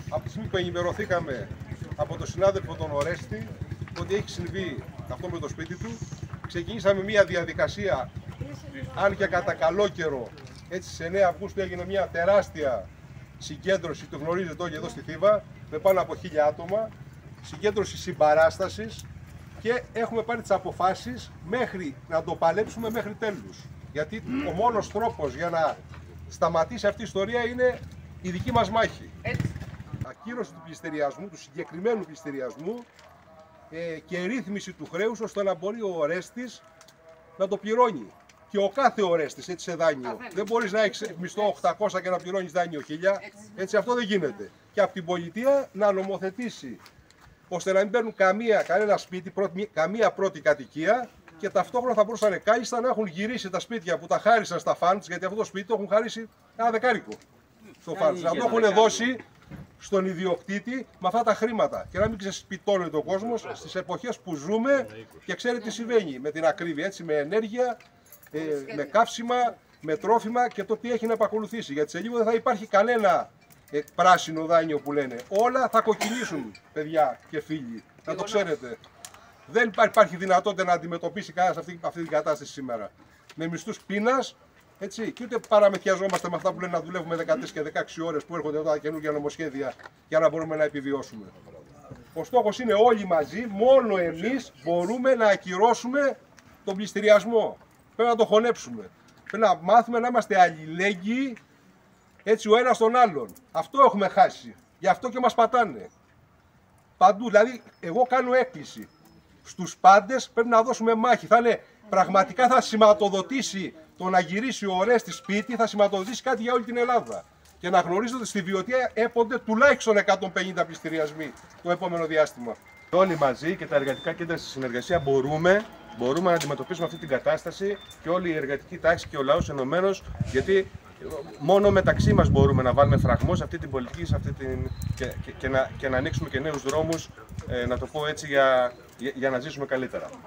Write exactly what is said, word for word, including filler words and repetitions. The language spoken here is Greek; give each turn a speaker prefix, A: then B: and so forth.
A: Από τη στιγμή που ενημερωθήκαμε από τον συνάδελφο τον Ορέστη ότι έχει συμβεί αυτό με το σπίτι του, ξεκινήσαμε μια διαδικασία, αν και κατά καλό καιρό, έτσι στις εννέα Αυγούστου έγινε μια τεράστια συγκέντρωση, το γνωρίζετε όλοι εδώ στη Θήβα, με πάνω από χίλια άτομα, συγκέντρωση συμπαράστασης και έχουμε πάρει τις αποφάσεις μέχρι να το παλέψουμε μέχρι τέλους. Γιατί ο μόνος τρόπος για να σταματήσει αυτή η ιστορία είναι η δική μας μάχη. Έτσι. Ακύρωση του πληστηριασμού, του συγκεκριμένου πληστηριασμού ε, και ρύθμιση του χρέους ώστε να μπορεί ο Ορέστης να το πληρώνει. Και ο κάθε Ορέστης έτσι σε δάνειο. Έτσι. Δεν μπορείς να έχεις μισθό οκτακόσια και να πληρώνεις δάνειο χίλια. Έτσι. έτσι αυτό δεν γίνεται. Και από την πολιτεία να νομοθετήσει ώστε να μην παίρνουν καμία, κανένα σπίτι, πρώτη, καμία πρώτη κατοικία και ταυτόχρονα θα μπορούσαν κάλλιστα να έχουν γυρίσει τα σπίτια που τα χάρισαν στα φαντς, γιατί αυτό το σπίτι το έχουν χαρίσει ένα δεκάρικο στο φαντς. Να το έχουν δώσει στον ιδιοκτήτη με αυτά τα χρήματα και να μην ξεσπιτώνεται ο κόσμος στις εποχές που ζούμε και ξέρετε τι συμβαίνει με την ακρίβεια, έτσι, με ενέργεια, ε, με καύσιμα, με τρόφιμα και το τι έχει να επακολουθήσει. Γιατί σε λίγο δεν θα υπάρχει κανένα ε, πράσινο δάνειο που λένε. Όλα θα κοκκινήσουν, παιδιά και φίλοι, να το ξέρετε. Δεν υπάρχει δυνατότητα να αντιμετωπίσει κανένας αυτή, αυτή την κατάσταση σήμερα. Με μισθούς πείνας, έτσι, και ούτε παραμεθιαζόμαστε με αυτά που λένε να δουλεύουμε δεκατρείς και δεκαέξι ώρες που έρχονται εδώ τα καινούργια νομοσχέδια για να μπορούμε να επιβιώσουμε. Ο στόχος είναι όλοι μαζί, μόνο εμείς μπορούμε να ακυρώσουμε τον πληστηριασμό. Πρέπει να το χωνέψουμε. Πρέπει να μάθουμε να είμαστε αλληλέγγυοι, έτσι, ο ένας τον άλλον. Αυτό έχουμε χάσει. Γι' αυτό και μας πατάνε. Παντού. Δηλαδή, εγώ κάνω έκκληση. Στους πάντες πρέπει να δώσουμε μάχη. Θα είναι, πραγματικά θα σηματοδοτήσει το να γυρίσει ο Ορέστης σπίτι, θα σηματοδοτήσει κάτι για όλη την Ελλάδα. Και να γνωρίζετε ότι στη Βιωτία έπονται τουλάχιστον εκατόν πενήντα πληστηριασμοί το επόμενο διάστημα.
B: Όλοι μαζί και τα εργατικά κέντρα στη συνεργασία μπορούμε, μπορούμε να αντιμετωπίσουμε αυτή την κατάσταση και όλη η εργατική τάξη και ο λαός ενωμένος, γιατί μόνο μεταξύ μας μπορούμε να βάλουμε φραγμό σε αυτή την πολιτική σε αυτή την... Και, και, και, να, και να ανοίξουμε και νέους δρόμους, ε, να το πω έτσι, για, για, για να ζήσουμε καλύτερα.